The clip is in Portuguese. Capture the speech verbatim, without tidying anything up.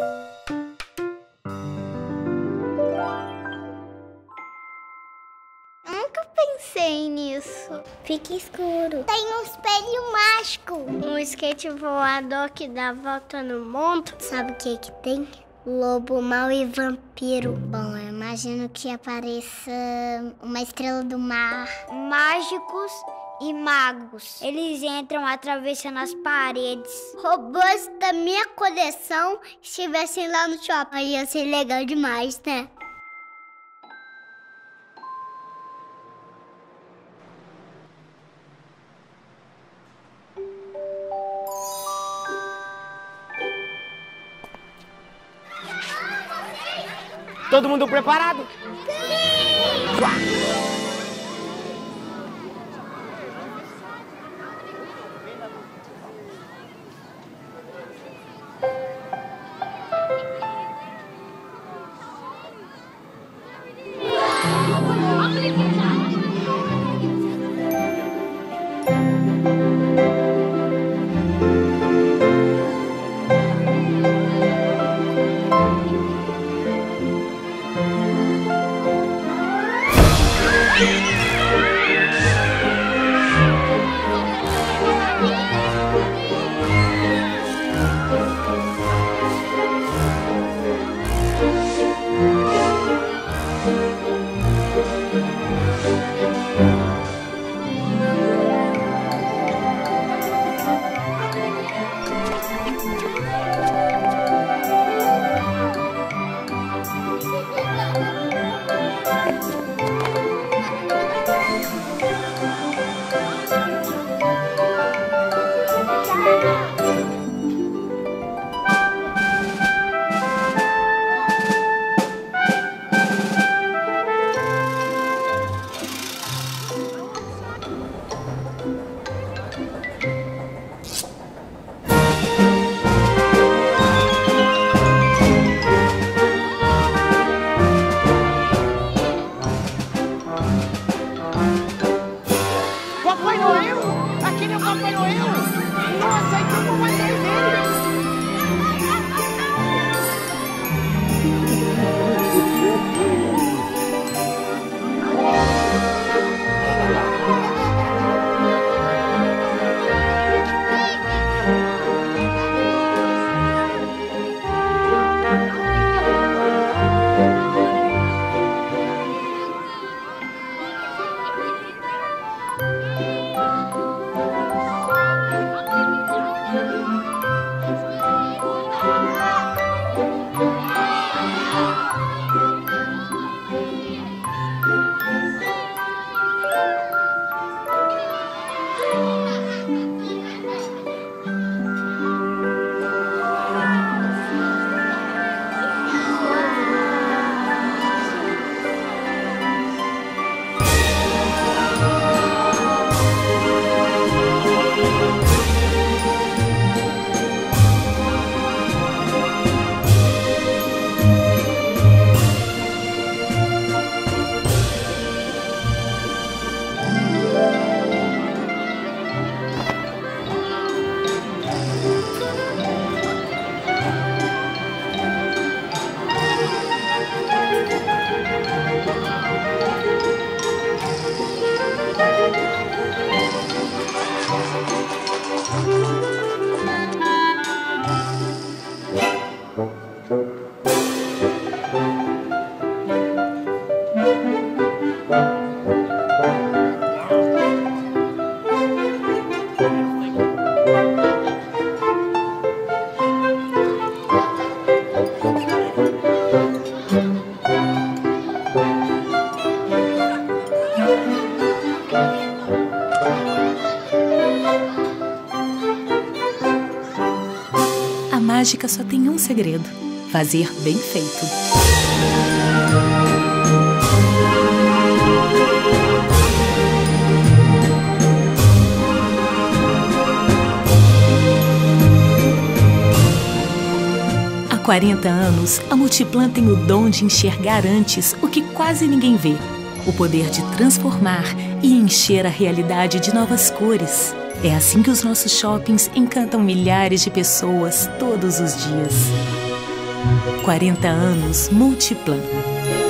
Nunca pensei nisso. Fica escuro. Tem um espelho mágico. Um skate voador que dá volta no mundo. Sabe o que que tem? Lobo mau e vampiro. Bom, eu imagino que apareça uma estrela do mar. Mágicos e magos. Eles entram atravessando as paredes. Robôs da minha coleção estivessem lá no shopping. Ia ser legal demais, né? Todo mundo preparado? Papai Noel? Aquele é o Papai Noel? Nossa, então não vai sair dele! A mágica só tem um segredo: fazer bem feito. Há quarenta anos, a Multiplan tem o dom de enxergar antes o que quase ninguém vê. O poder de transformar e encher a realidade de novas cores. É assim que os nossos shoppings encantam milhares de pessoas todos os dias. quarenta anos Multiplan.